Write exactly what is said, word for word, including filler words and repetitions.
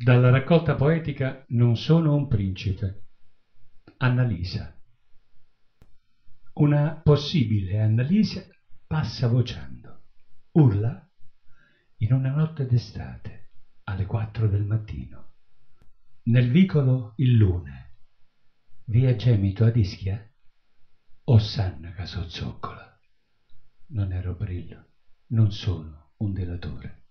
Dalla raccolta poetica Non sono un principe. Annalisa. Una possibile Annalisa passa vociando. Urla in una notte d'estate alle quattro del mattino. Nel vicolo il lune. Via Gemito ad Ischia? Osanna casò zoccola. Non ero Brillo, non sono un delatore.